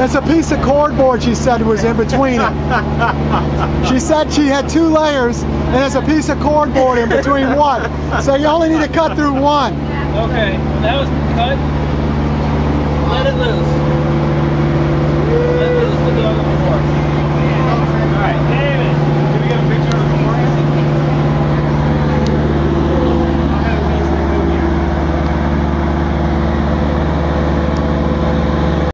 There's a piece of cardboard she said was in between it. She said she had 2 layers and there's a piece of cardboard in between one. So you only need to cut through one. Okay, well that was cut. Let it loose. Let it loose with the other one.